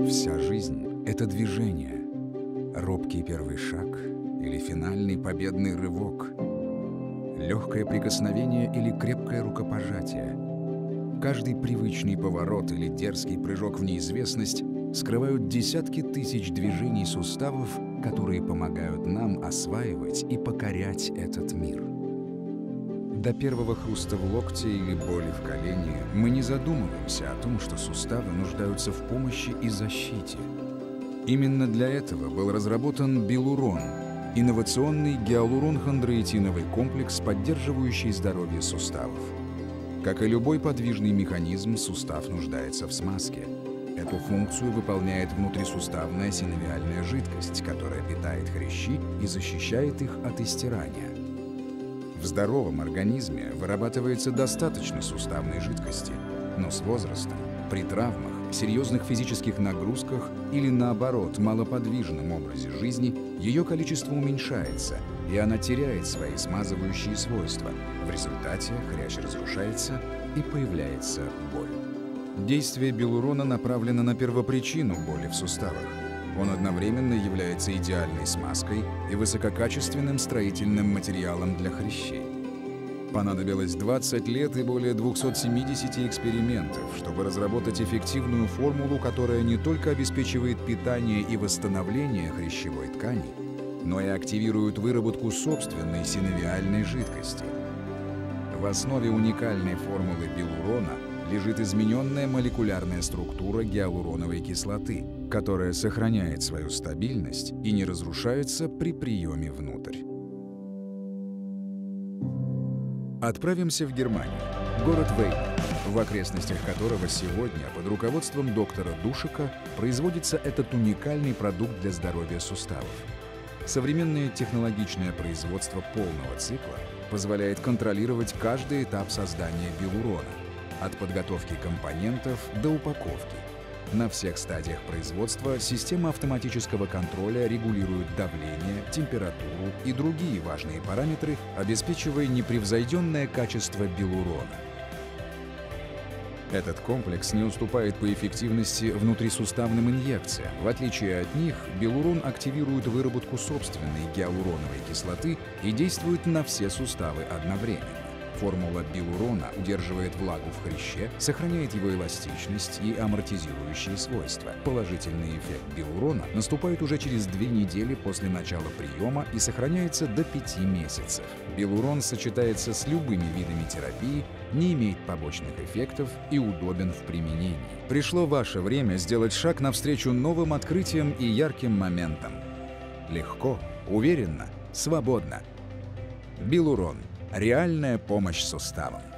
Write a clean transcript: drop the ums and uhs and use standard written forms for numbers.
Вся жизнь — это движение. Робкий первый шаг или финальный победный рывок. Легкое прикосновение или крепкое рукопожатие. Каждый привычный поворот или дерзкий прыжок в неизвестность скрывают десятки тысяч движений суставов, которые помогают нам осваивать и покорять этот мир. До первого хруста в локте или боли в колене мы не задумываемся о том, что суставы нуждаются в помощи и защите. Именно для этого был разработан Белурон – инновационный гиалурон-хондроитиновый комплекс, поддерживающий здоровье суставов. Как и любой подвижный механизм, сустав нуждается в смазке. Эту функцию выполняет внутрисуставная синовиальная жидкость, которая питает хрящи и защищает их от истирания. В здоровом организме вырабатывается достаточно суставной жидкости, но с возрастом, при травмах, серьезных физических нагрузках или, наоборот, малоподвижном образе жизни, ее количество уменьшается, и она теряет свои смазывающие свойства. В результате хрящ разрушается и появляется боль. Действие белурона направлено на первопричину боли в суставах. Он одновременно является идеальной смазкой и высококачественным строительным материалом для хрящей. Понадобилось 20 лет и более 270 экспериментов, чтобы разработать эффективную формулу, которая не только обеспечивает питание и восстановление хрящевой ткани, но и активирует выработку собственной синовиальной жидкости. В основе уникальной формулы белурона лежит измененная молекулярная структура гиалуроновой кислоты, которая сохраняет свою стабильность и не разрушается при приеме внутрь. Отправимся в Германию, город Вейн, в окрестностях которого сегодня под руководством доктора Душика производится этот уникальный продукт для здоровья суставов. Современное технологичное производство полного цикла позволяет контролировать каждый этап создания белурона, от подготовки компонентов до упаковки. На всех стадиях производства система автоматического контроля регулирует давление, температуру и другие важные параметры, обеспечивая непревзойденное качество белурона. Этот комплекс не уступает по эффективности внутрисуставным инъекциям. В отличие от них, белурон активирует выработку собственной гиалуроновой кислоты и действует на все суставы одновременно. Формула белурона удерживает влагу в хряще, сохраняет его эластичность и амортизирующие свойства. Положительный эффект белурона наступает уже через 2 недели после начала приема и сохраняется до 5 месяцев. Белурон сочетается с любыми видами терапии, не имеет побочных эффектов и удобен в применении. Пришло ваше время сделать шаг навстречу новым открытиям и ярким моментам. Легко, уверенно, свободно. Белурон. Реальная помощь суставам.